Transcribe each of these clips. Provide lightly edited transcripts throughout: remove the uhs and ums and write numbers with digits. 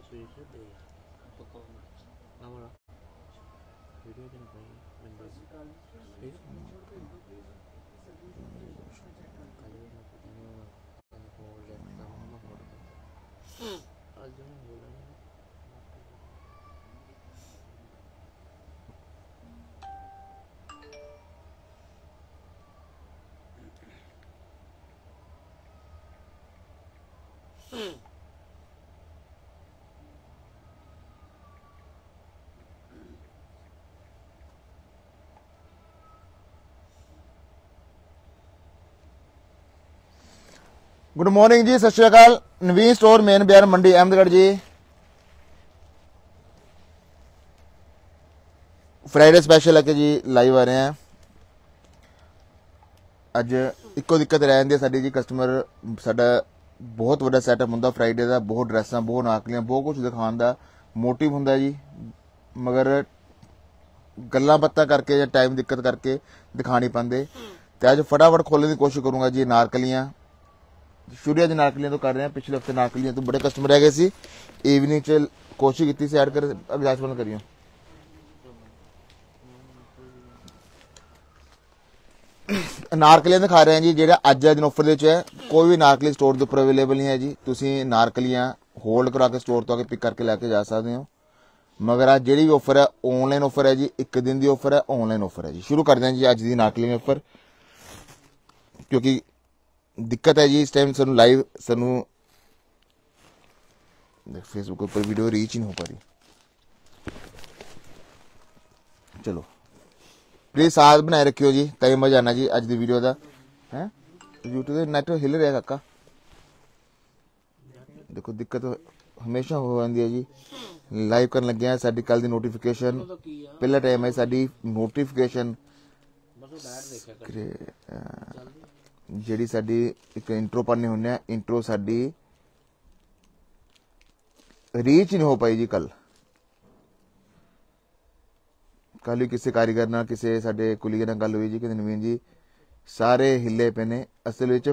Good morning जी, सत श्री अकाल। नवीन store main बाजार मंडी अहमदगढ़ जी। फ्राइडे स्पैशल लैके जी लाइव आ रहे हैं। अज इको दिक्कत रह जाती है साडी जी, कस्टमर साडा बहुत वड्डा सैटअप हुंदा फ्राइडे का, बहुत ड्रैसां, बहुत नाकलियां, बहुत कुछ दिखाने का मोटिव हुंदा जी, मगर गल्लां बातां करके या टाइम दिक्कत करके दिखा नहीं पाते। तो अज फटाफट खोलने की कोशिश करूंगा जी। नारकलियां शुरू अज नारकलियां तो कर रहे हैं, पिछले हफ्ते नारकलियां तो बड़े कस्टमर रह गए सी। इवनिंग च कोशिश की ऐड कर अभिलाष बंद करियो। नारकलियां दिखा रहे हैं जी, जेड़ा अज दिन ऑफर दे है। कोई भी नारकली स्टोर के उपर अवेलेबल नहीं है जी। तुसी नारकलियां होल्ड करा के स्टोर तो आके पिक करके लैके जा सकते हो। मगर आज जी भी ऑफर है ऑनलाइन ऑफर है जी, एक दिन की ऑफर है, ऑनलाइन ऑफर है जी। शुरू कर दें जी अज की नारकलियां ऑफर, क्योंकि दिक्कत है जी इस टाइम सानू लाइव सानू फेसबुक पर वीडियो रीच ही नहीं हो पा रही। चलो प्लीज साथ बनाए रखियो जी, तय मजा आना जी अज की वीडियो का है। यूट्यूब के नैट हिल रहा काका, देखो दिक्कत हमेशा हो जाती है जी। लाइव कर लगे साडी कल की नोटिफिकेशन पहला टाइम है साडी नोटिफिकेशन जी साडी एक इंट्रो पढ़ने होने, इंट्रो साडी रीच नहीं हो पाई जी। कल भी किसी कारीगर ना किसी साडे कुलीगे नाल गल हुई जी कि नवीन जी सारे हिले पे ने। असल विच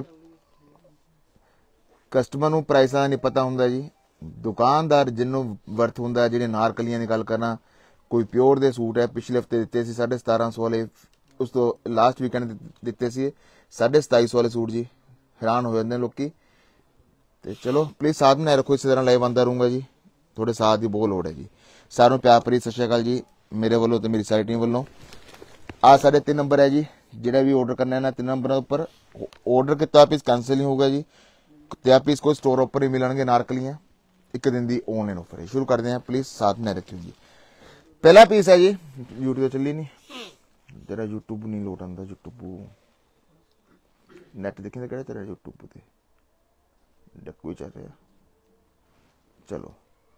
कस्टमर नूं प्राइसां दा नहीं पता हुंदा जी। दुकानदार जिन्हों वर्थ हुंदा, जिहड़े नारकलियां की गल करना, कोई प्योर दे सूट है पिछले हफ्ते दिते सी 1750 वाले, उस तो लास्ट वीकेंड दिते सी 2750 वाले सूट जी। हैरान हो जाते हैं लोग। तो चलो प्लीज साथ बनाए रखो, इसी तरह लाइव आंदा रहूंगा जी। थोड़े साथ की बहुत लोड़ है जी। सारों प्यार भरी सत श्री अकाल जी मेरे वालों तो मेरी सारी टीम वालों। आ साढ़े 3 नंबर है जी, जिहड़ा भी ऑर्डर करना है ना 3 नंबर पर ऑर्डर किया पीस कैंसिल नहीं होगा जी। त्या पीस कोई स्टोर उपर ही मिलणगे नारकलियां, एक दिन की ऑनलाइन ऑफर है। शुरू करते हैं, प्लीज साथ बनाए रखियो जी। पहला पीस है जी, यूट्यूब चली नहीं तेरा, यूट्यूब नहीं लोट आंदा, यूट्यूब नैट देखें तो तेरा यूट्यूब ते डक्कू चल रहा। चलो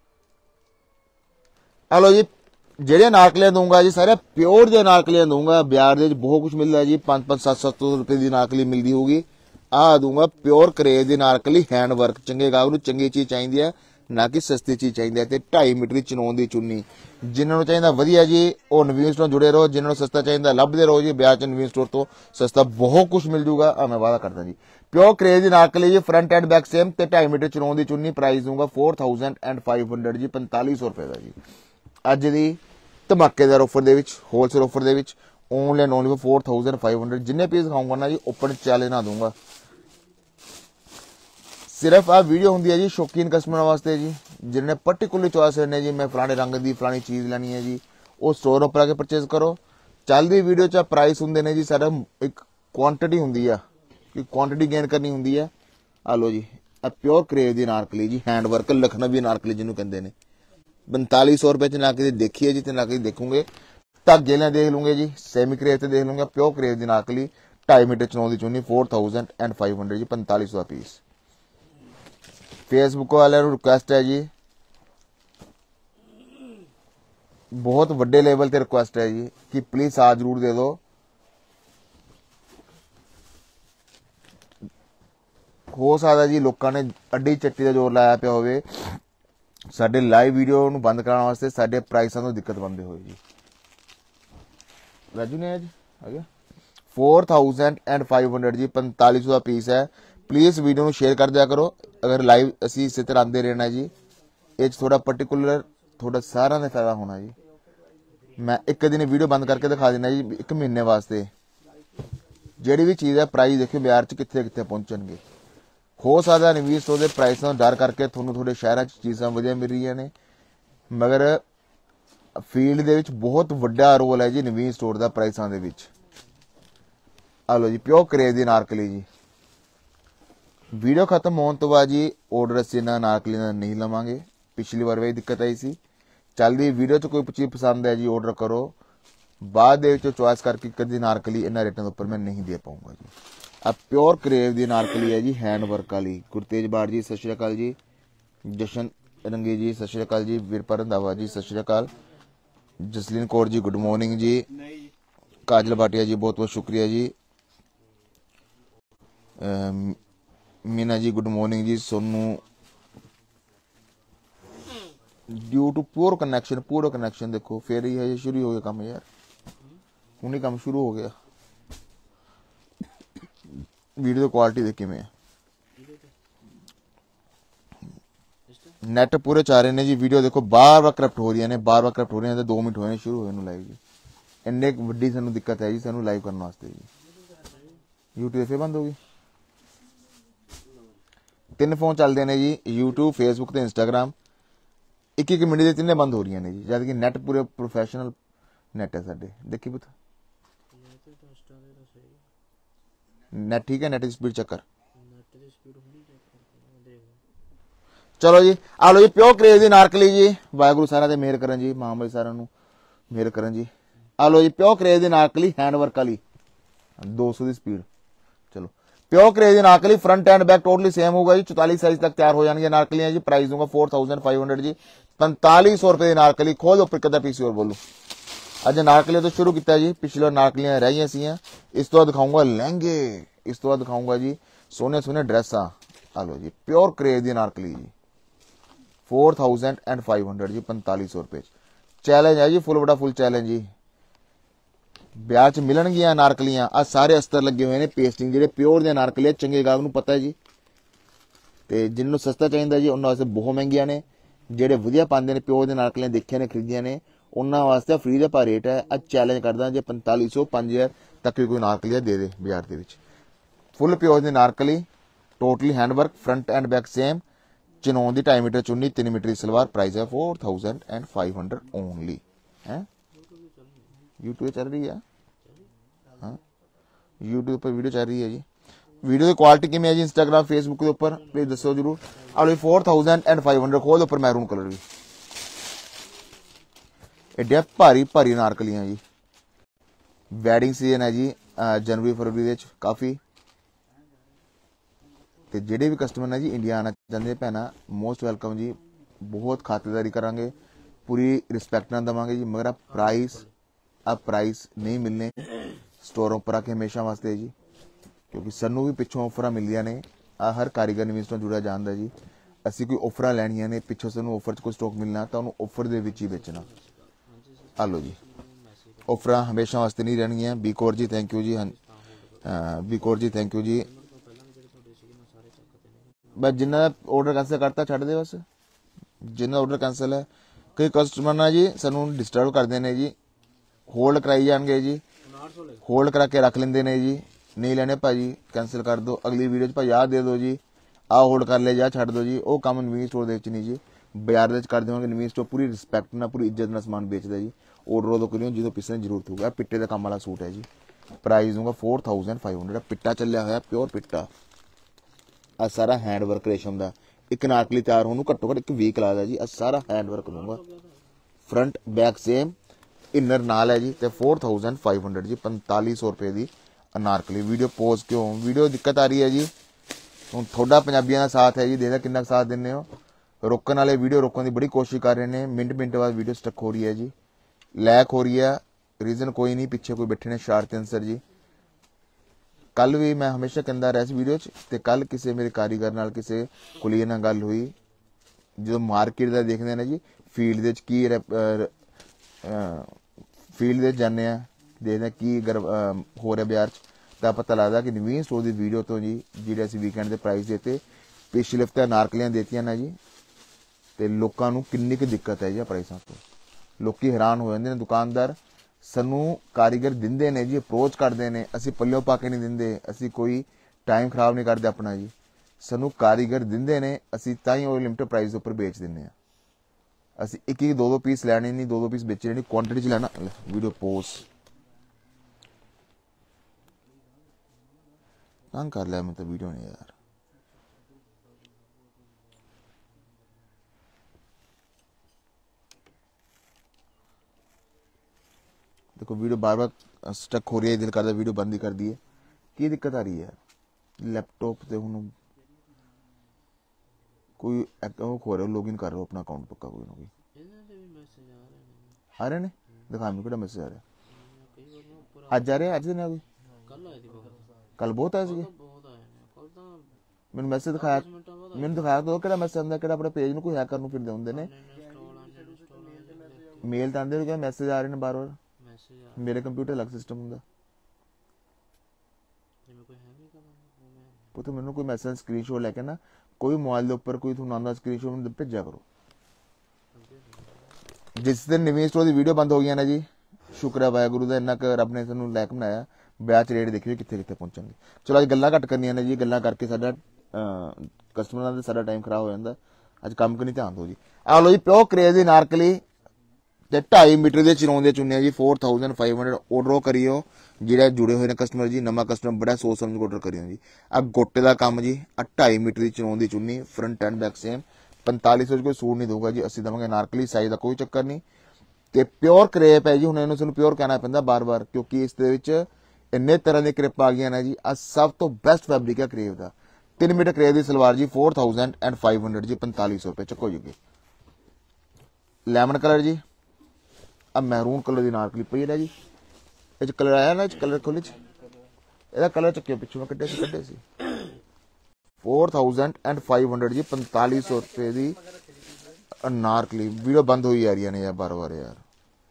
हेलो जी, जेड़े नारकलियां दूंगा जी सारे प्योर जो नारकलियां दूंगा। बाजार में बहुत कुछ मिलता है जी, 500-700 रुपए की नारकली मिलती होगी। आ दूंगा प्योर करेज की नारकली, हैंड वर्क, चंगे गाहक नूं चंगी चीज चाहिए है, ना कि सस्ती चीज चाहिए है। 2.5 मीटर की चनौन की चुन्नी जिन्होंने चाहिए वधिया जी, वो नवीन स्टोर जुड़े रहो। जिन्होंने सस्ता चाहिए लभदे रहो जी, बाजार च नवीन स्टोर तो सस्ता बहुत कुछ मिल जूगा। मैं वादा करदा जी। प्योर करेज की नारकली जी, front and back same, 2.5 meter चनौन की चुन्नी। प्राइस दूंगा 4500 जी, 4500 रुपए का जी। अज की धमाकेदार ऑफर दे विच, होलसेल ऑफर दे विच, ऑनलाइन ओनली 4500। जिन्ने पीस दिखाऊंगा ना जी ओपन चैलेंज ना दूंगा। सिर्फ आ वीडियो होंगी है जी शौकीन कस्टमर वास्ते जी, जिन्हें पर्टिकुलर चॉइस करने जी मैं फलाने रंग की फलानी चीज लैनी है जी, वो स्टोर पर आके परचेज करो। चलती वीडियो च प्राइस होंगे ने जी, सारा एक क्वांटिटी होंगी है कि क्वांटिटी गेन करनी होंगी है। आ लो जी, प्योर करेज की नारकली जी, हैंड वर्क लखनवी नारकली जिन्होंने कहते हैं। 4500 रुपए च ना कि देखी है जी, ना कि देखूंगे। धागे ने देख लूंगे जी, सेमी करेज देख लूंगे। प्योर करेज की नारकली 2.5 मीटर चनौन की चुन्नी, 4500 जी, 4500 का पीस। फेसबुक वाले रिक्वेस्ट है जी, बहुत वड्डे लेवल ते रिक्वेस्ट है जी कि प्लीज साथ जरूर दे दो। हो सकता जी लोगों ने अड्डी चट्टी का जोर लाया पिया होवे साडे लाइव वीडियो नूं बंद कराने वास्ते, साडे प्राइसां तो दिक्कत बनते हुए जी। राजू ने आज आ गया 4500 जी, 4500 का पीस है। प्लीज वीडियो को शेयर कर दिया करो। अगर लाइव असी इस तरह आते रहना जी, ਇਹ 'ਚ ਥੋੜਾ ਪਾਰਟਿਕੂਲਰ ਥੋੜਾ ਸਾਰਿਆਂ ਦਾ ਫਾਇਦਾ ਹੋਣਾ ਜੀ। मैं एक दिन वीडियो बंद करके दिखा देना जी, 1 महीने वास्ते ਜਿਹੜੀ ਵੀ ਚੀਜ਼ ਹੈ ਪ੍ਰਾਈਸ ਦੇਖਿਓ ਬਾਜ਼ਾਰ 'ਚ ਕਿੱਥੇ ਕਿੱਥੇ ਪਹੁੰਚਣਗੇ। ਹੋ ਸਕਦਾ ਨਵੀਂ ਸਟੋਰ ਦੇ ਪ੍ਰਾਈਸ ਨਾਲ ਡਰ ਕਰਕੇ ਤੁਹਾਨੂੰ ਤੁਹਾਡੇ ਸ਼ਹਿਰਾਂ 'ਚ ਚੀਜ਼ਾਂ ਵਧੀਆ ਮਿਲ ਰਹੀਆਂ ਨੇ, ਮਗਰ ਫੀਲਡ ਦੇ ਵਿੱਚ ਬਹੁਤ ਵੱਡਾ ਰੋਲ ਹੈ ਜੀ ਨਵੀਂ ਸਟੋਰ ਦਾ ਪ੍ਰਾਈਸਾਂ ਦੇ ਵਿੱਚ। ਆ ਲਓ ਜੀ ਪਿਓਰ ਕਰੇਵ ਦੀ ਅਨਾਰਕਲੀ ਜੀ। ਵੀਡੀਓ ਖਤਮ ਹੋਣ ਤੋਂ ਬਾਅਦ ਜੀ ਆਰਡਰ ਅਸੀਂ ਇਹਨਾਂ ਅਨਾਰਕਲੀ ਦਾ ਨਹੀਂ ਲਵਾਂਗੇ। ਪਿਛਲੀ ਵਾਰ ਵੀ ਦਿੱਕਤ ਆਈ ਸੀ। ਚੱਲਦੀ ਵੀਡੀਓ 'ਚ ਕੋਈ ਚੀਜ਼ ਪਸੰਦ ਹੈ ਜੀ ਆਰਡਰ ਕਰੋ, ਬਾਅਦ ਦੇ ਵਿੱਚ ਚੁਆਇਸ ਕਰਕੇ ਕਦੀ ਅਨਾਰਕਲੀ ਇਹਨਾਂ ਰੇਟਾਂ ਦੇ ਉੱਪਰ ਮੈਂ ਨਹੀਂ ਦੇ ਪਾਊਂਗਾ ਜੀ। ਆ ਪਿਓਰ ਕਰੇਵ ਦੀ ਅਨਾਰਕਲੀ ਹੈ ਜੀ, ਹੈਂਡ ਵਰਕ ਵਾਲੀ। ਗੁਰਤੇਜ ਬਾੜ ਜੀ ਸਤਿ ਸ਼੍ਰੀ ਅਕਾਲ ਜੀ, ਜਸ਼ਨ ਰੰਗੀ ਜੀ ਸਤਿ ਸ਼੍ਰੀ ਅਕਾਲ ਜੀ, ਵੀਰਪਾਲ ਰੰਧਾਵਾ ਜੀ ਸਤਿ ਸ਼੍ਰੀ ਅਕਾਲ, ਜਸਲੀਨ ਕੌਰ ਜੀ ਗੁੱਡ ਮਾਰਨਿੰਗ ਜੀ, ਕਾਜਲ ਭਾਟੀਆ ਜੀ ਬਹੁਤ ਬਹੁਤ ਸ਼ੁਕਰੀਆ ਜੀ, मीना जी गुड मॉर्निंग जी, सोनू ड्यू टू पूरा कनैक्शन देखो फिर ही है ये शुरू हो गया काम यार, उन्हीं काम शुरू हो गया। वीडियो की क्वालिटी देखी मैं नेट पूरे चाह रहे ने जी, वीडियो देखो बार बार करप्ट हो रही ने, बार बार करप्ट हो रही है। 2 मिनट होने शुरू होने लाइव जी, इन्ने वड्डी सानू दिक्कत है जी सानू लाइव करने वास्ते जी। यूट्यूब फिर बंद हो गई। 3 फोन चलते हैं जी, यूट्यूब फेसबुक तो इंस्टाग्राम, 1 मिनट के 3 बंद हो रही ने जी, जब कि नैट पूरे प्रोफैशनल नैट है साडे। देखी पुत नैट ठीक है, नैट की स्पीड चक्कर। चलो जी आ लो जी प्योर करੇਵ ਦੀ ਅਨਾਰਕਲੀ जी, वाहगुरू सारा ते मेहर करन जी, महामारी सारा नू मेहर करन जी। आ लो जी प्योर करੇਵ ਦੀ ਅਨਾਰਕਲੀ हैंड वर्क वाली 200 की स्पीड। चलो प्योर करੇਵ ਦੀ ਅਨਾਰਕਲੀ front and back totally same होगा जी, 44 साइज तक तैयार हो जाएंगे अनारकलियां जी। प्राइस दूंगा 4500 जी, 4500 रुपए की अनारकली। खोल दो फिर कदा पीसी और बोलो। अज अनारकली तो शुरू किया जी, पिछले अनारकलियां रही सी, इस तो बाद दिखाऊंगा लहंगे, इस तो बाद दिखाऊंगा जी सोने सोने ड्रेसा। आ लो जी प्योर करੇਵ ਦੀ अनारकली जी 4500 जी, 4500 रुपए। चैलेंज है जी फुल बड़ा फुल चैलेंज जी। ब्याह च मिलणगियां अनारकलियां, आ सारे अस्तर लगे हुए ने पेस्टिंग जेडे प्योर दे अनारकली चंगे गाहक नूं पता है जी। ते जिन्नू सस्ता चाहिए जी उन्हां वास्ते बहुत महंगियां ने, जेडे वधिया पांदे ने प्योर दे अनारकलियां देखियां ने खरीदियां ने उन्हां वास्ते फ्री दे पा रेट है। अज चैलेंज करदा जे 4500 5000 तक भी कोई अनारकलियां दे दे बाजार दे विच। फुल प्योर दी अनारकली totally handwork, front and back same, चिनौन दी 2.5 मीटर चुन्नी, 3 मीटर की सलवार। प्राइस है 4500 ओनली है। यूट्यूब चल रही है, हाँ यूट्यूब पर वीडियो चल रही है जी। वीडियो की क्वालिटी किमें है जी इंस्टाग्राम फेसबुक के ऊपर प्लीज दसो जरूर। और 4500 खोल ऊपर मैरून कलर भी एडिया भारी भारी अनारकलियां जी। वैडिंग सीजन है जी जनवरी फरवरी काफ़ी, तो जेडे भी कस्टमर ने जी इंडिया आना चाहते भैन मोस्ट वेलकम जी। बहुत खातिरदारी करांगे, पूरी रिस्पैक्ट ना देवांगे जी, मगर प्राइस नहीं मिलने स्टोरों पर आके हमेशा वास्ते जी, क्योंकि सानू भी पिछों ऑफर मिलदियां ने। आ हर कारीगर नवीं स्टोर जुड़ा जानदा जी, असीं कोई ऑफर लैणियां ने पिछों सानू ऑफर च कोई स्टॉक मिलना तो उन्होंने ऑफर दे विच ही बेचना। आ लो जी ऑफर हमेशा वास्ते नहीं रहणगियां। B Kaur ji thank you जी, B Kaur ji thank you जी। बस जिन्ना ऑर्डर कैंसिल करता छड्ड दे, बस जिन्ना ऑर्डर कैंसिल है। कई कस्टमर ना जी सानू डिस्टर्ब करते हैं जी, होल्ड कराई जाएंगे जी, होल्ड करा के रख लेंदे ने जी, नहीं लेने भाजी कैंसिल कर दो, अगली वीडियो च भाई आ दे दो जी, आ होल्ड कर ले जा छड्ड दो जी। वो काम नवीं स्टोर दे विच नहीं जी, बाजार दे कर देवांगे। नवीं स्टोर पूरी रिस्पैक्ट ना पूरी इज्जत ना समान बेचदा जी। ऑर्डर उदों करियो जो पिसने की जरूरत होगा। पिट्टे का काम वाला सूट है जी, प्राइस दूंगा 4500। पिट्टा चलिया होया प्योर पिट्टा, आ सारा हैंडवर्क रेशम का। एक अनारकली तैयार होने घट्टो घट्ट 1 वीक लगदा जी। आ सारा हैंडवर्क दूंगा, फ्रंट बैक सेम, इनर नाल है जी। तो 4500 जी, 4500 रुपए की अनारकली। वीडियो पोज क्यों, वीडियो दिक्कत आ रही है जी, हुण थोड़ा पंजाबियों का साथ है जी, देखा कितना साथ दिंदे हो। रोकण वाले वीडियो रोकने की बड़ी कोशिश कर रहे हैं, मिनट बाद वीडियो स्टक हो रही है जी, लैक हो रही है। रीजन कोई नहीं, पिछे कोई बैठे ने शरारती अंसर जी। कल भी मैं हमेशा कहता रहा इस वीडियो च, कल किसी मेरे कारीगर नाल किसी कुलीए नाल गल हुई, जो मार्केट का देखते हैं जी, फील्ड की फील्ड दे जाने देखते की हो रहा बाजार च, पता लगता कि नवीं स्टोर की वीडियो तो जी जिहड़े असीं वीकेंड के प्राइस देते, पिछले हफ्ते अनारकलियां देतियां ना जी ਤੇ ਲੋਕਾਂ ਨੂੰ ਕਿੰਨੀ ਕੁ ਦਿੱਕਤ ਹੈ ਜੀ ਪ੍ਰਾਈਸਾਂ ਤੋਂ। ਲੋਕੀ ਹੈਰਾਨ ਹੋ ਜਾਂਦੇ ਨੇ, ਦੁਕਾਨਦਾਰ ਸਾਨੂੰ ਕਾਰੀਗਰ ਦਿੰਦੇ ਨੇ ਜੀ, ਅਪਰੋਚ ਕਰਦੇ ਨੇ, ਅਸੀਂ ਪੱਲਿਓਂ ਪਾ ਕੇ ਨਹੀਂ ਦਿੰਦੇ, ਅਸੀਂ ਕੋਈ ਟਾਈਮ ਖਰਾਬ ਨਹੀਂ ਕਰਦੇ ਆਪਣਾ ਜੀ, ਸਾਨੂੰ ਕਾਰੀਗਰ ਦਿੰਦੇ ਨੇ, ਅਸੀਂ ਤਾਂ ਹੀ ਉਹ ਲਿਮਟਿਡ ਪ੍ਰਾਈਸ ਦੇ ਉੱਪਰ ਵੇਚ ਦਿੰਦੇ ਹਾਂ। ਅਸੀਂ ਇੱਕ ਇੱਕ ਦੋ ਪੀਸ ਲੈਣੇ ਨਹੀਂ, ਦੋ ਪੀਸ ਵੇਚਣੇ ਨਹੀਂ, ਕੁਆਂਟਿਟੀ 'ਚ ਲੈਣਾ। ਵੀਡੀਓ ਪੋਸਟ ਤੰਗ ਕਰ ਲਿਆ ਮੈਂ ਤਾਂ ਵੀਡੀਓ ਨੇ ਯਾਰ। देखो वीडियो बार बार स्टक हो रही है, दिल करता वीडियो बंद ही कर दी है, की दिक्कत आ रही है यार। लैपटॉप से हूँ कोई खो रहे हो, लॉगिन कर रहे हो अपना अकाउंट पक्का कोई ना कोई आ रहे ने, दिखा मैं कि मैसेज आ रहा अज आ रहा अज दिन कोई कल बहुत आया सी मैं मैसेज दिखाया, मैंने दिखाया तो कि मैसेज आंदा कि अपने पेज में कोई हैक करने फिरदे होंगे ने, मेल तो आंदे मैसेज आ रहे हैं बार बार। मेरे कंप्यूटर अलग सिस्टम होंगे तो मैंने कोई मैसेज स्क्रीनशॉट लेके ना कोई मोबाइल के उपर कोई थोड़ा आंदा स्क्रीनशॉट भेजा करो। जिस दिन नवीं स्टोर की वीडियो बंद हो गई ना जी, शुक्र है वाहगुरू का, इन्ना क रब ने सानू लायक बनाया, बैच रेट देखिए कित्थे कित्थे पहुंचेंगे। चलो अज गल्लां घट करनियां ने जी, गल्लां करके साडा कस्टमरां दा साडा टाइम खराब हो जांदा। अज काम को नहीं ध्यान दो जी। आ लो जी प्योर क्रेज दी नारकली ते 2.5 मीटर के चिनौं दे चुन्ने जी 4500 ऑर्डर करियो। जेह्ड़े जुड़े हुए ने कस्टमर जी, नवा कस्टमर बड़ा सोच समझ ऑर्डर करियो जी। आ गोटे का काम जी, 2.5 मीटर की चिनौं दी चुन्नी, फ्रंट एंड बैक सेम, 4500 कोई सूट नहीं दूंगा जी, असं देवांगे नारकली, साइज का कोई चक्कर नहीं। ते प्योर क्रेप है जी, हुण इहनूं सानूं प्योर कहना पैंदा बार बार, क्योंकि इस दे विच इन्ने तरह दी क्रेप आ गई ना जी। आ सब तो बेस्ट फैब्रिक है क्रेप का। 3 मीटर क्रेप की सलवार जी 4500 जी, 4500 रुपए चको जी। लैमन कलर जी, अब मैरून कलर की नारकली पई है जी, ये कलर आया ना, कलर खोले ਇਹਦਾ कलर चक्के पिछू में कड्डे सी 4500 जी, 4500 रुपए की नारकली। वीडियो बंद हुई जा रही ने यार बार बार यार।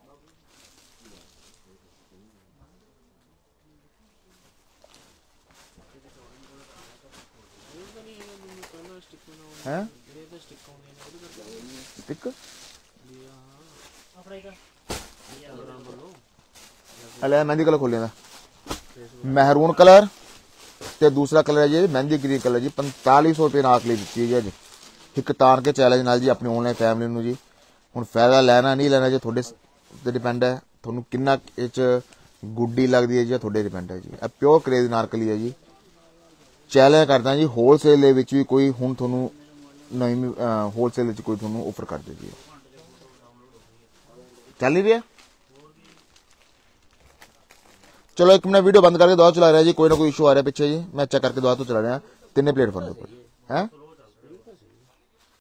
है स्टिक अले मेहंदी कलर खोलिया था, महरून कलर ते दूसरा कलर है जी मेहंदी ग्रीन कलर जी। 4500 रुपये नारकली दी जी अज एक तार के चैलेंज नाल जी अपनी ऑनलाइन फैमिली नूं जी। हुण फायदा लेना नहीं लेना जी थोड़े ते डिपेंड है, थोनू किन्ना इच गुड्डी लगदी है जी थोड़े डिपेंड है जी। अब प्योर क्रेज नारकली है जी, चैलेंज करदा जी होलसेल दे विच भी कोई हुण थोनू नवीं होलसेल विच कोई थोनू ऑफर कर दे जी। चल ही रही है। चलो एक मिनट वीडियो बंद करके दोबारा चला रहा है जी, कोई ना कोई इशू आ रहा है पीछे जी, मैं चेक करके दोबारा तो चला रहा है। 3 प्लेटफॉर्म के ऊपर है।